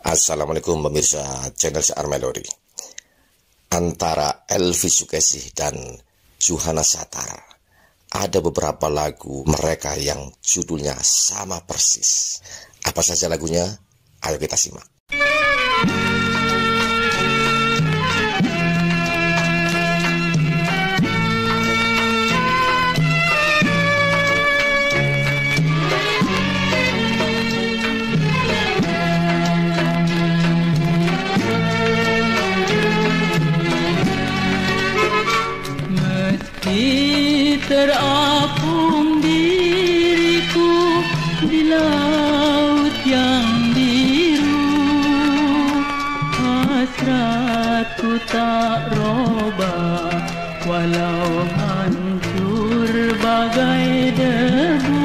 Assalamualaikum pemirsa channel Sear Melody. Antara Elvi Sukesih dan Johana Satar, ada beberapa lagu mereka yang judulnya sama persis. Apa saja lagunya? Ayo kita simak. Terapung diriku di laut yang biru, hasratku tak robah walau hancur bagai debu.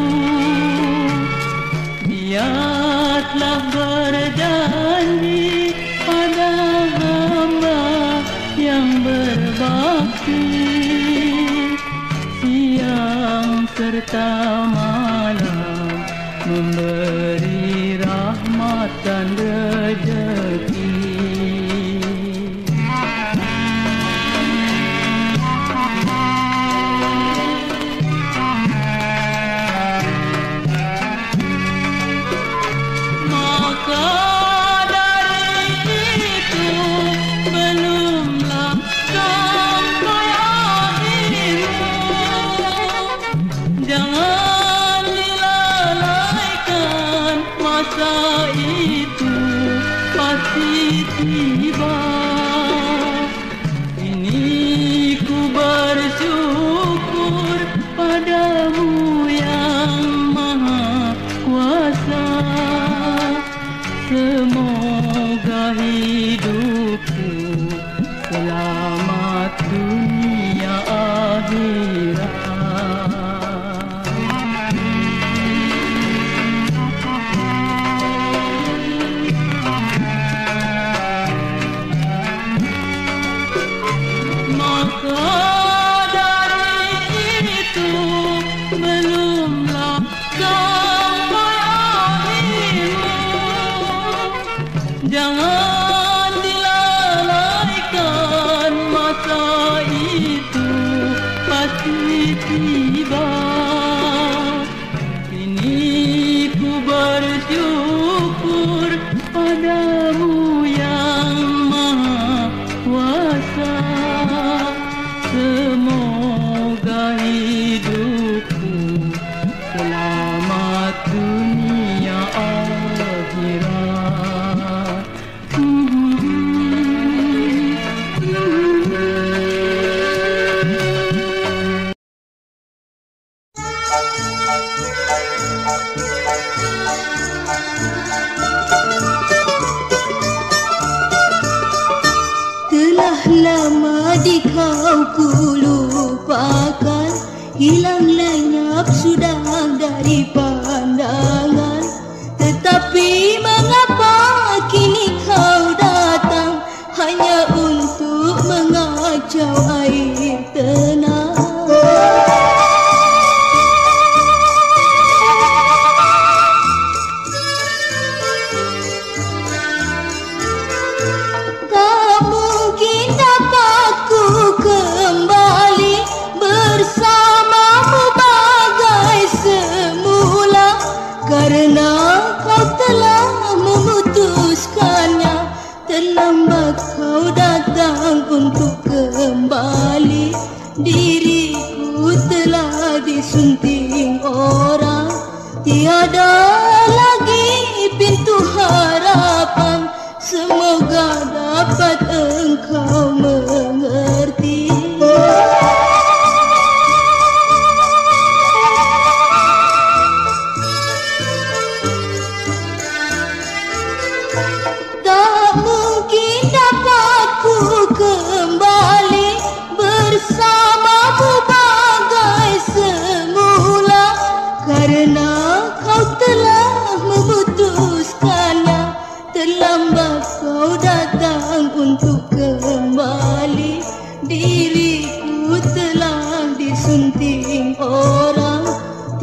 Biarlah berjanji pada hamba yang berbakti, serta malam memberi rahmat dan rezeki. Maka dari itu belumlah sampai akhirmu. Jangan dilalaikan, masa itu pasti tiba. Ini ku bersyukur padamu yang maha kuasa. Semoga hidupku selamat dunia akhirat. Belumlah sampai akhirmu. Jangan dilalaikan, masa itu pasti tiba. Ini ku bersyukur padamu yang maha kuasa. Semoga hidupku selamat dunia akhirat. Telah lama di kau ku lupakan, hilang lenyap sudah dari pandangan. Tetapi mengapa kini kau datang hanya untuk mengacau air tenang? Tak mungkin dapat ku kembali bersamamu bagai semula, karena kau telah memutuskannya. Terlambat kau datang untuk kembali. Diriku telah disunting orang, tiada lagi pintu harapan. Semoga dapat engkau mengerti. Tak mungkin dapat ku kembali bersamamu bagai semula, karena kau telah memutuskannya. Terlambat kau datang untuk kembali. Diriku telah disunting orang,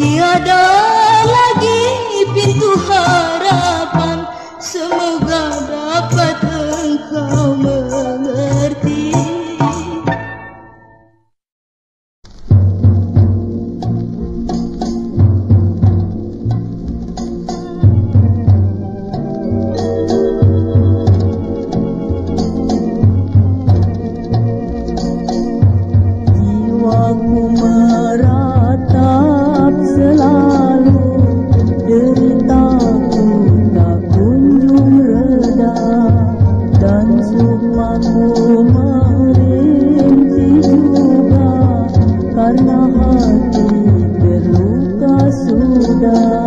tiada lagi pintu harapan. Semoga dapat engkau mengerti. Jiwaku meratap selalu, deritaku tak kunjung reda, dan sukmaku merintih juga, karena hati terluka sudah.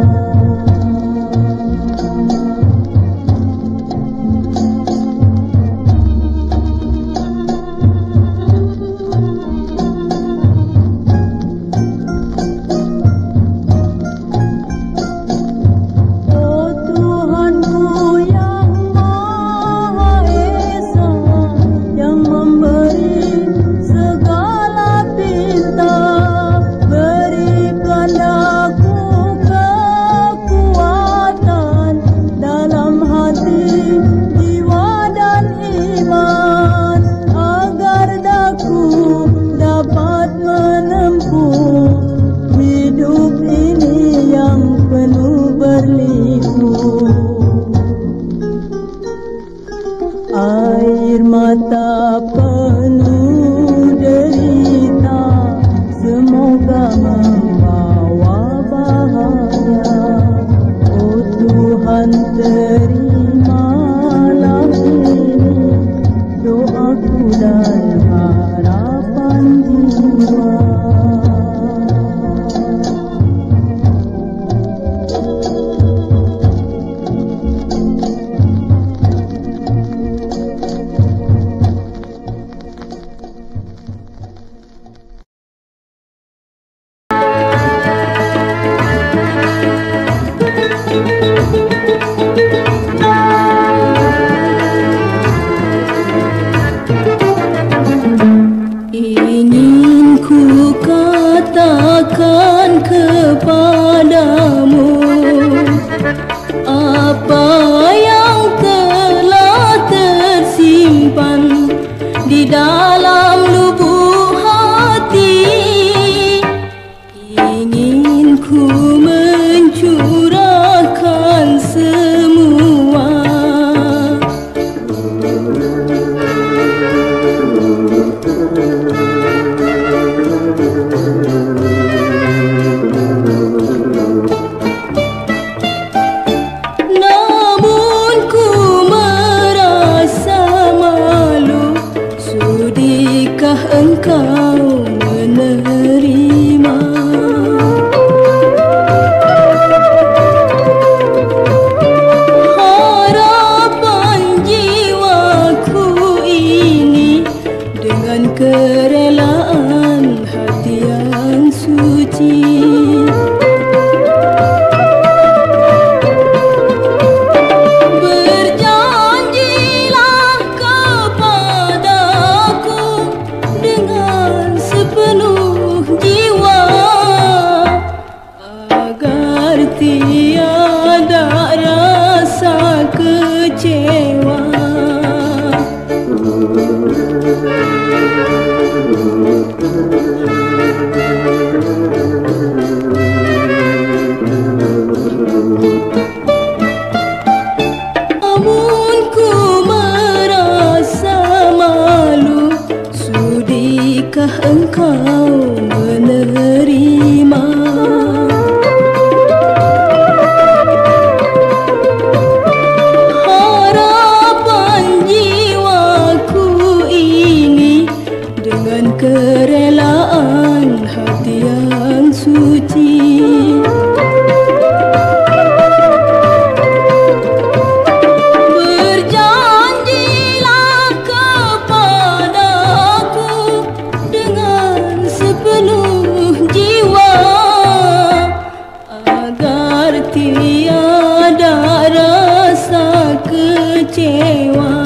Air mata penuh derita, semoga membawa bahagia. Oh Tuhan, terimalah ini doaku dan harapan jiwa. Ingin ku katakan kepadamu apa yang telah tersimpan di dalam lubuk hati. Ingin ku mencurahkan semua. Namun ku merasa malu, sudikah engkau menerima? Harapan jiwaku ini dengan kerelaan hati yang suci. Berjanjilah kepadaku dengan sepenuh jiwa, agar tiada rasa kecewa. Namun ku merasa malu, sudikah engkau menerima? Harapan jiwaku ini dengan kerelaan hati yang suci. Berjanjilah kepadaku dengan sepenuh jiwa, agar tiada rasa kecewa.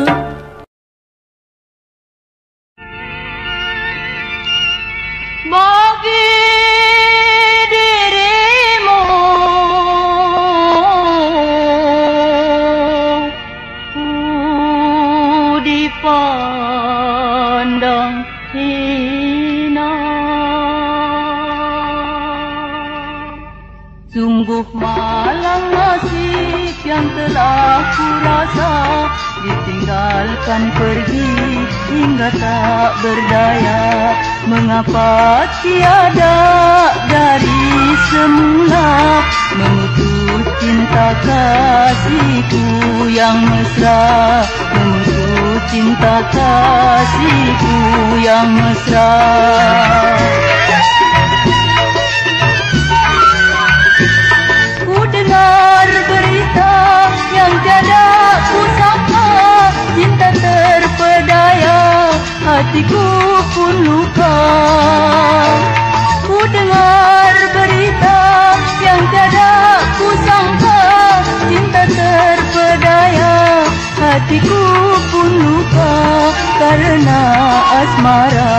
Bagi dirimu ku aku rasa ditinggalkan pergi hingga tak berdaya. Mengapa tiada dari semula mengutus cinta kasihku yang mesra, mengutus cinta kasihku yang mesra. Ku dengar berita yang tiada ku sangka, cinta terpedaya, hatiku pun luka. Ku dengar berita yang tiada ku sangka, cinta terpedaya, hatiku pun luka karena asmara.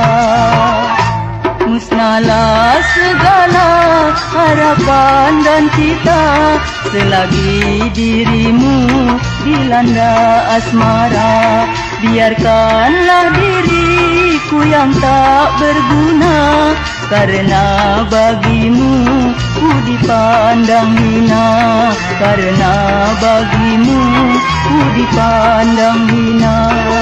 Musnahlah segala harapan dan cita selagi dirimu dilanda asmara. Biarkanlah diriku yang tak berguna, karena bagimu ku dipandang hina, karena bagimu ku dipandang hina.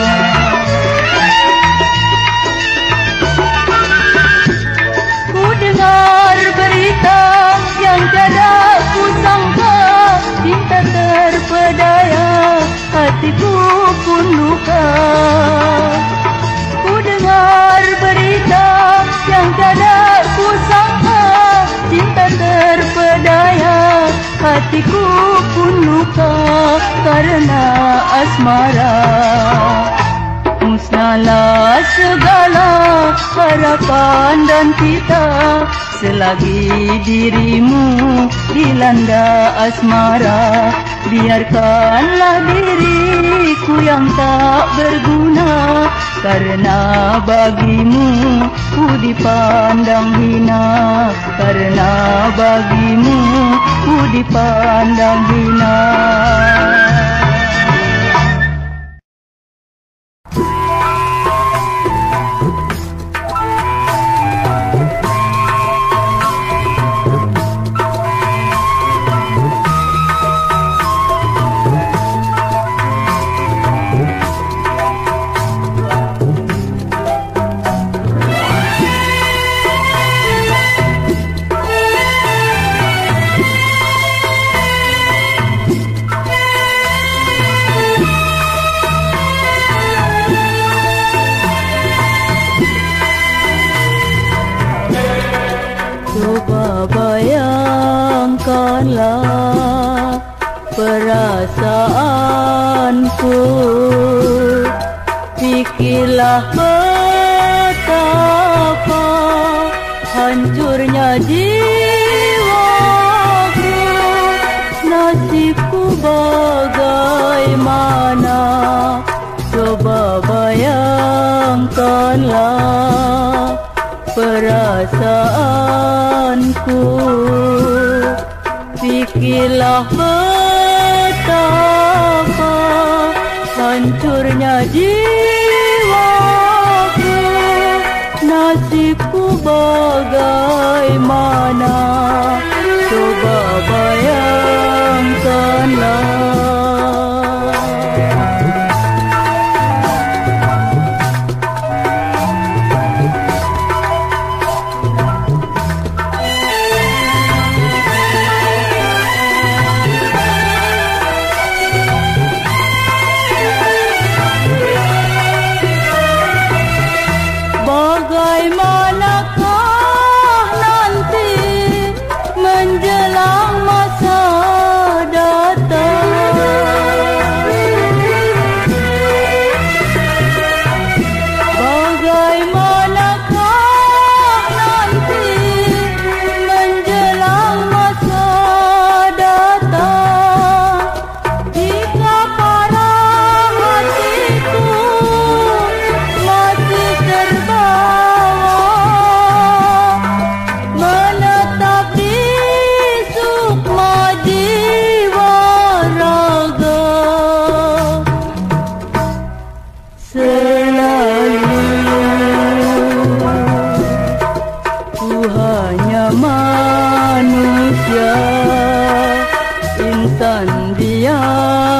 Dengar berita yang tiada ku sangka, cinta terpedaya, hatiku pun luka. Ku dengar berita yang tiada ku sangka, cinta terpedaya, hatiku pun luka karena asmara. Musnahlah segala harapan dan cita selagi dirimu dilanda asmara. Biarkanlah diriku yang tak berguna, karena bagimu ku dipandang hina, karena bagimu ku dipandang hina. Bayangkanlah perasaanku, pikirlah betapa hancurnya jiwaku, nasibku bagaimana. Coba bayangkanlah perasaanku, pikirlah betapa hancurnya jiwaku, nasibku bagaimana. Coba bayangkanlah.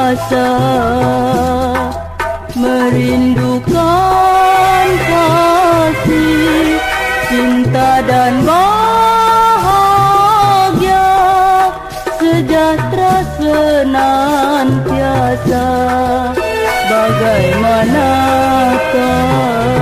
rasa merindukan kasih, cinta dan bahagia, sejahtera senantiasa. Bagaimanakah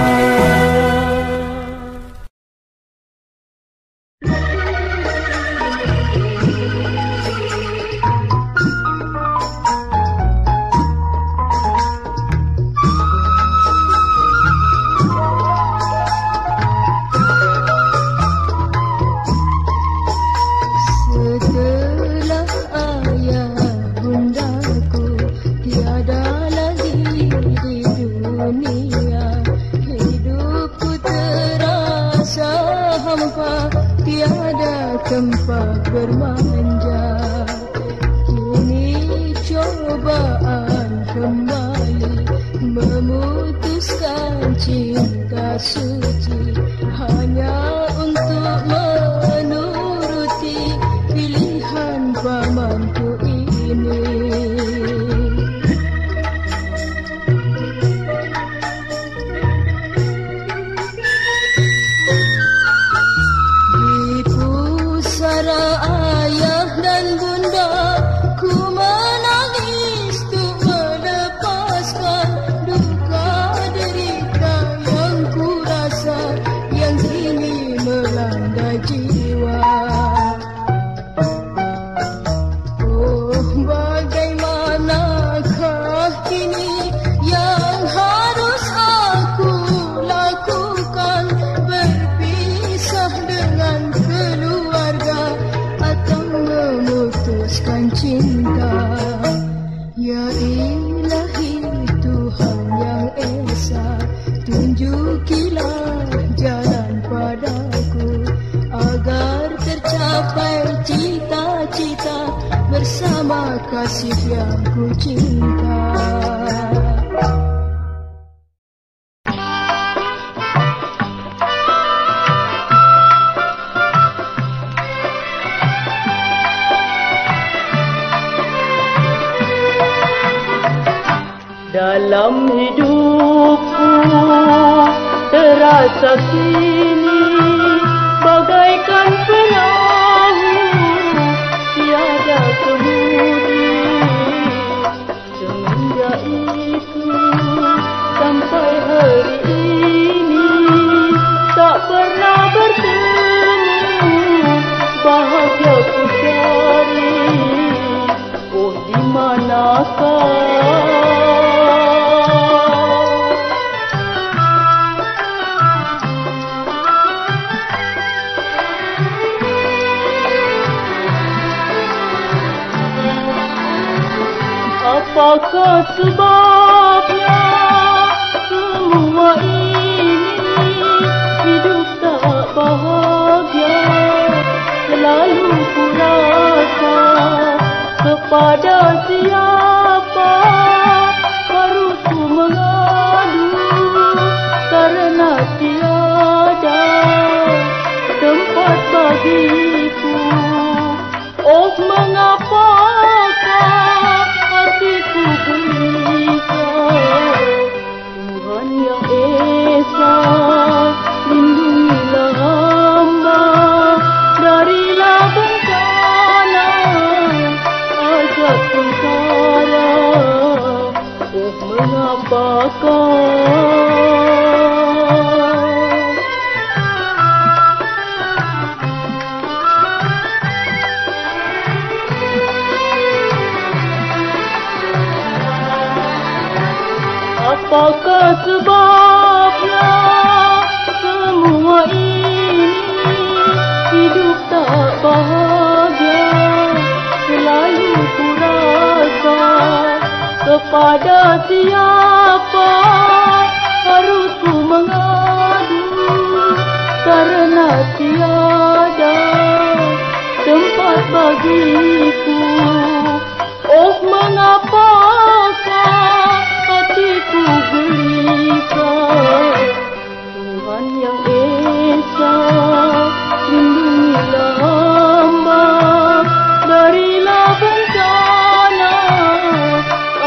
tempat bermanja. Kini cobaan kembali memutuskan cinta suci hanya untuk menuruti pilihan pamanku ini. Ayah dan bunda, ku menangis untuk melepaskan duka derita yang ku rasa yang kini melanda jiwa. Oh, bagaimanakah kini yang harus aku lakukan, berpisah dengan keluarga atau memutuskan cinta. Ya Ilahi Tuhan yang Esa, tunjukilah jalan padaku agar tercapai cita-cita bersama kasih yang ku cinta. Dalam hidupku terasa kini bagaikan perahu tiada kemudi. Semenjak itu sampai hari ini tak pernah bertemu bahagia ku cari. Oh, di manakah apakah sebabnya semua ini? Hidup tak bahagia selalu ku rasa. Kepada siapa harus ku mengadu, karena tiada tempat bagiku. Oh, mengapakah hatiku gelisah? Tuhan yang Esa, lindungilah hamba darilah bencana ajab sengsara. Oh, mengapakah apakah sebabnya semua ini? Hidup tak bahagia selalu ku rasa. Kepada siapa harus ku mengadu, karena tiada tempat bagiku. Oh, mengapakah hatiku gelisah? Tuhan yang Esa, lindungilah hamba darilah bencana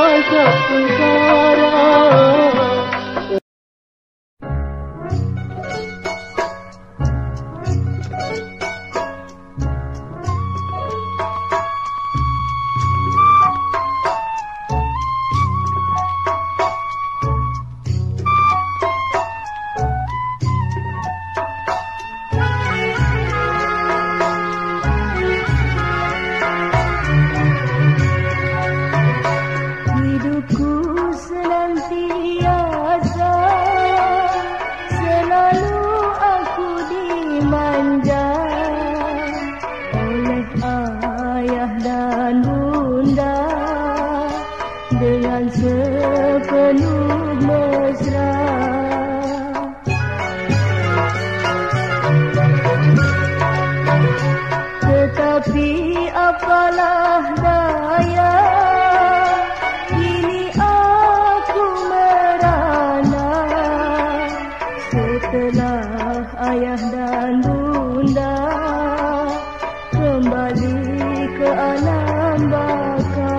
Ku senantiasa selalu aku dimanja oleh ayah dan bunda dengan sepenuh mesra. Tetapi apalah daya, kini aku merana setelah ayah dan bunda kembali ke alam baka.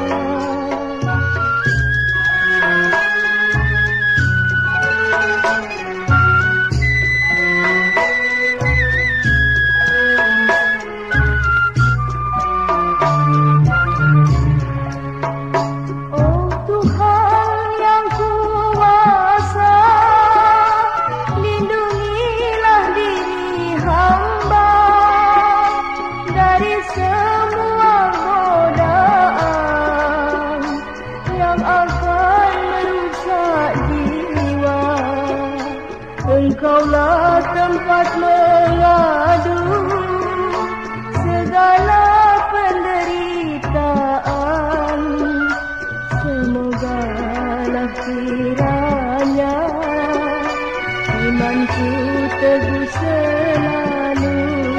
Engkaulah tempat mengadu segala penderitaan. Semogalah kiranya imanku teguh selalu.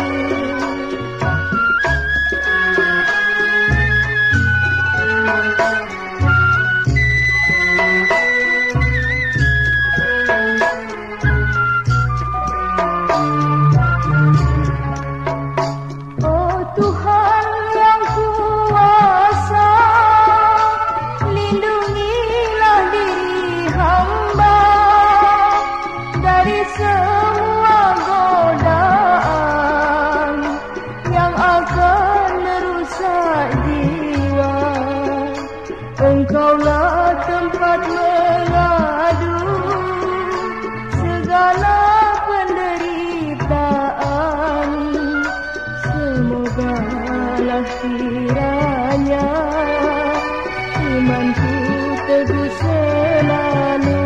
Engkaulah tempat mengadu segala penderitaan. Semogalah kiranya imanku teguh selalu.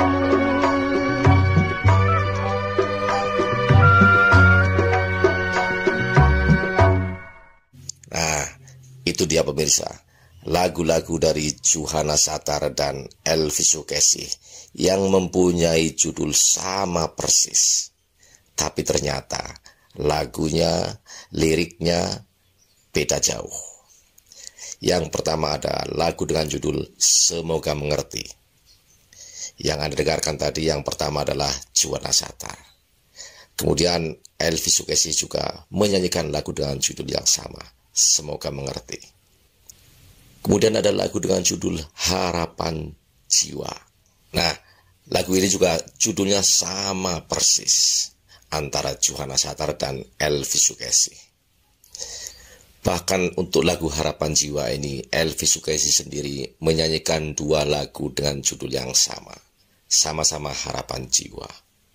Nah, itu dia pemirsa, lagu-lagu dari Juhana Satar dan Elvi Sukaesih yang mempunyai judul sama persis. Tapi ternyata lagunya, liriknya beda jauh. Yang pertama ada lagu dengan judul Semoga Mengerti. Yang Anda dengarkan tadi yang pertama adalah Juhana Satar. Kemudian Elvi Sukaesih juga menyanyikan lagu dengan judul yang sama, Semoga Mengerti. Kemudian ada lagu dengan judul Harapan Jiwa. Nah, lagu ini juga judulnya sama persis antara Juhana Satar dan Elvi Sukaesih. Bahkan untuk lagu Harapan Jiwa ini, Elvi Sukaesih sendiri menyanyikan dua lagu dengan judul yang sama, sama-sama Harapan Jiwa.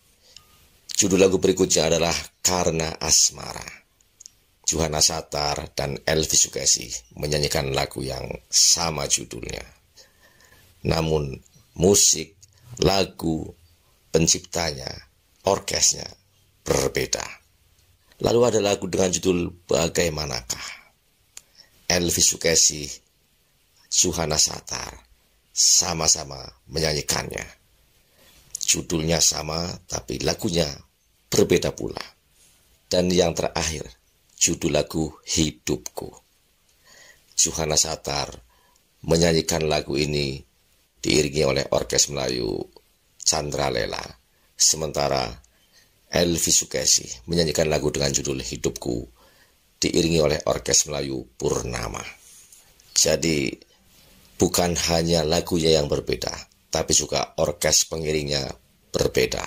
Judul lagu berikutnya adalah Karena Asmara. Juhana Satar dan Elvi Sukaesih menyanyikan lagu yang sama judulnya. Namun musik, lagu, penciptanya, orkesnya berbeda. Lalu ada lagu dengan judul Bagaimanakah. Elvi Sukaesih, Juhana Satar sama-sama menyanyikannya. Judulnya sama tapi lagunya berbeda pula. Dan yang terakhir, judul lagu Hidupku. Juhana Satar menyanyikan lagu ini diiringi oleh Orkes Melayu Candralela. Sementara Elvi Sukaesih menyanyikan lagu dengan judul Hidupku diiringi oleh Orkes Melayu Purnama. Jadi bukan hanya lagunya yang berbeda, tapi juga orkes pengiringnya berbeda.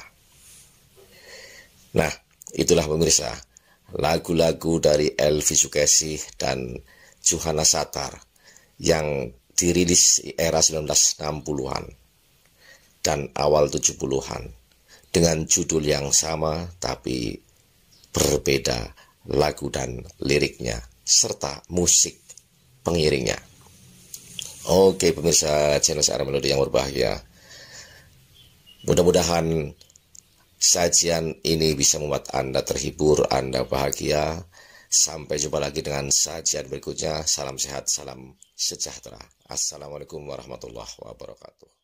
Nah, itulah pemirsa, lagu-lagu dari Elvi Sukaesih dan Juhana Satar yang dirilis di era 1960-an dan awal 70-an dengan judul yang sama tapi berbeda lagu dan liriknya serta musik pengiringnya. Oke pemirsa channel Searah Melodi yang berbahagia, mudah-mudahan sajian ini bisa membuat Anda terhibur, Anda bahagia. Sampai jumpa lagi dengan sajian berikutnya. Salam sehat, salam sejahtera. Assalamualaikum warahmatullahi wabarakatuh.